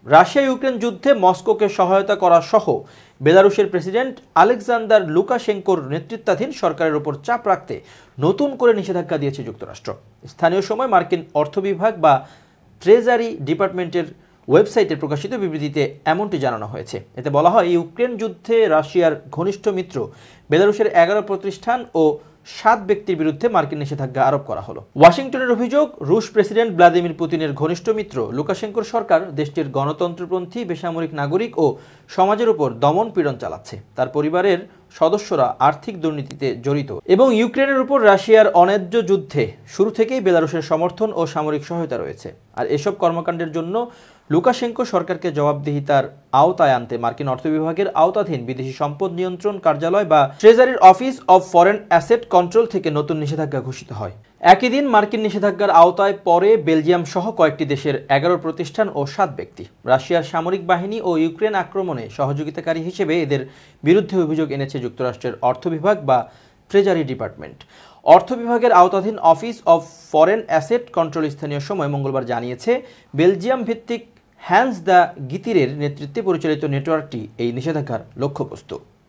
Russia Ukraine যুদ্ধে মস্কোকে সহায়তা করা সহ বেলারুশের প্রেসিডেন্ট আলেকজান্ডার লুকাশেঙ্কোর নেতৃত্বাধীন সরকারের উপর চাপ রাখতে নতুন করে নিষেধাজ্ঞা দিয়েছে যুক্তরাষ্ট্র। স্থানীয় সময় মার্কিন অর্থ বিভাগ বা ট্রেজারি ডিপার্টমেন্টের ওয়েবসাইটে প্রকাশিত বিবৃতিতে এমনটি জানানো হয়েছে। এতে বলা হয়, ইউক্রেন যুদ্ধে রাশিয়ার ঘনিষ্ঠ মিত্র বেলারুশের 11 প্রতিষ্ঠান ও 7 ব্যক্তির বিরুদ্ধে মার্কিন নিষেধাজ্ঞা আরোপ করা হলো। ওয়াশিংটনের অভিযোগ, রুশ প্রেসিডেন্ট ভ্লাদিমির পুতিনের ঘনিষ্ঠ মিত্র লুকাশেঙ্কোর সরকার দেশটির গণতন্ত্রপন্থী বেসামরিক নাগরিক ও সমাজের উপর দমন পীড়ন চালাচ্ছে। তার পরিবারের সদস্যরা আর্থিক দুর্নীতিতে জড়িত এবং ইউক্রেনের উপর রাশিয়ার অন্যায্য যুদ্ধে শুরু থেকেই বেলারুশের সমর্থন ও সামরিক সহায়তা রয়েছে। আর এসব কর্মকাণ্ডের জন্য লুকাশেঙ্কো সরকারকে জবাবদিহিতার আওতায় আনতে মার্কিন অর্থ বিভাগের আওতাধীন বিদেশি সম্পদ নিয়ন্ত্রণ কার্যালয় বা ট্রেজারির office of foreign asset control থেকে নতুন নিষেধাজ্ঞা ঘোষিত হয়। একই দিন মার্কিন নিষেধাজ্ঞার আওতায় পরে বেলজিয়াম সহ কয়েকটি দেশের 11 প্রতিষ্ঠান ও 7 ব্যক্তি। রাশিয়ার সামরিক বাহিনী ও ইউক্রেন আক্রমণে সহযোগিতাকারী হিসেবে এদের বিরুদ্ধে অভিযোগ এনেছে যুক্তরাষ্ট্রের অর্থ বিভাগ বা ট্রেজারি ডিপার্টমেন্ট। অর্থ বিভাগের আওতাধীন office of foreign asset control স্থানীয় সময় মঙ্গলবার জানিয়েছে, বেলজিয়াম ভিত্তিক হ্যান্স দ্য গিতিরের নেতৃত্বে পরিচালিত নেটওয়ার্কটি এই নিষেধাজ্ঞার লক্ষ্যবস্তু।